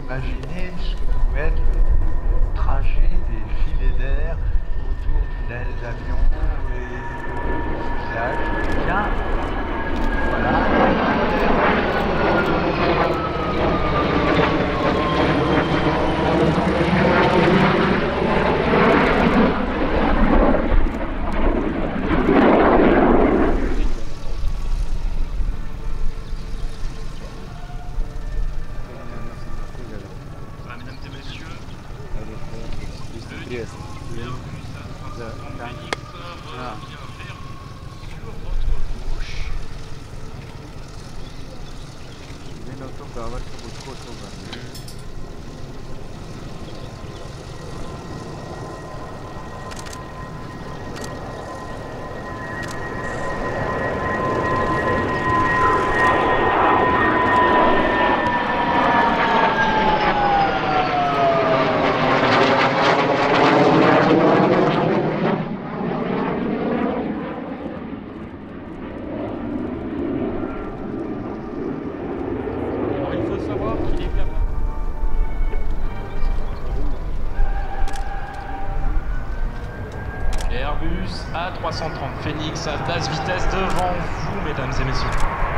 imaginez ce que pouvait être le trajet des filets d'air autour d'une aile d'avion et fuselage. Tiens, voilà. Mesdames et messieurs, bienvenue à Phoenix, revient vers vous sur votre gauche. Il faut savoir qu'il est capable. Airbus A330 Phoenix à basse vitesse devant vous, mesdames et messieurs.